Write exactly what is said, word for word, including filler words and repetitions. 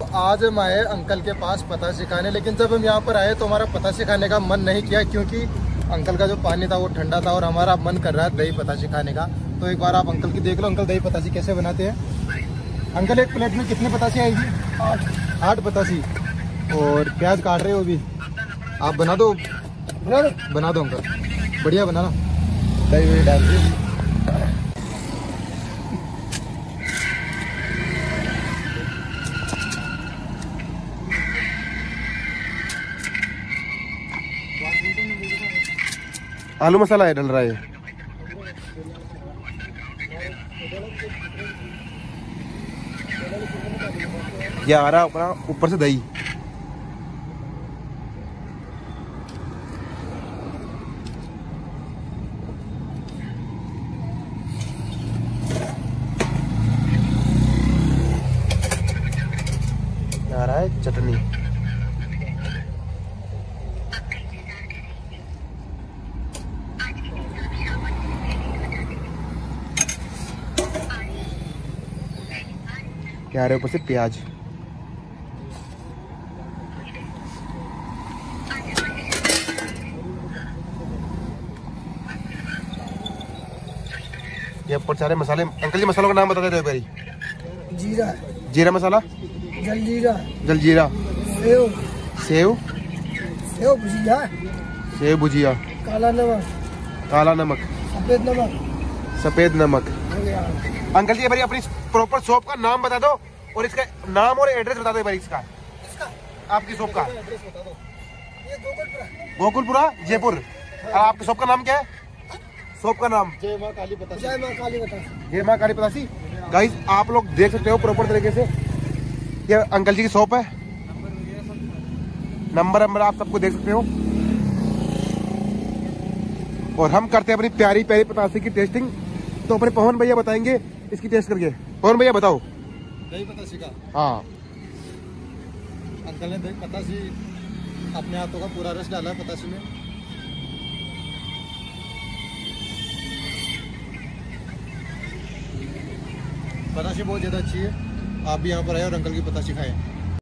आज हम आए अंकल के पास पता सिखाने, लेकिन जब हम यहाँ पर आए तो हमारा पता सिखाने का मन नहीं किया, क्योंकि अंकल का जो पानी था वो ठंडा था और हमारा मन कर रहा है दही पता सिखाने का। तो एक बार आप अंकल की देख लो, अंकल दही पतासी कैसे बनाते हैं। अंकल एक प्लेट में कितने पतासी आएगी? आठ आठ पतासी। और प्याज काट रहे हो अभी, आप बना दो बना दो बना दो अंकल, बढ़िया बनाना। दही वही डाल के आलू मसाला है डल रहा है। ये आ रहा अपना ऊपर से दही। आ रहा है चटनी। क्या आ रहा है ऊपर से प्याज। ये ऊपर सारे मसाले। अंकल जी मसालों का नाम बता देते भाई। जीरा, जीरा मसाला, जलजीरा, जलजीरा, सेव सेव सेव भुजिया, सेव भुजिया, काला नमक, काला नमक, सफेद नमक, सफेद नमक। हो गया। अंकल जी भाई अपनी प्रॉपर शॉप का नाम बता दो और इसका नाम और एड्रेस बता दो भाई। इसका इसका आपकी शॉप का एड्रेस बता दो। ये गोकुलपुरा, गोकुलपुरा जयपुर। और आपकी शॉप का नाम क्या है? शॉप का नाम जय माँ काली पतासी। जय माँ काली पतासी। जय माँ काली पतासी। गाइस आप लोग देख सकते हो प्रॉपर तरीके से, ये अंकल जी की शॉप है। नंबर नंबर आप सबको देख सकते हो। और हम करते हैं अपनी प्यारी प्यारी पतासी की टेस्टिंग। तो अपने पवन भैया बताएंगे इसकी टेस्ट करके। पवन भैया बताओ। दही पतासी का, हाँ अंकल ने दही पतासी अपने हाथों का पूरा रस डाला है पतासी में। पतासी बहुत ज़्यादा अच्छी है। आप भी यहाँ पर आए और अंकल की पतासी खाएं।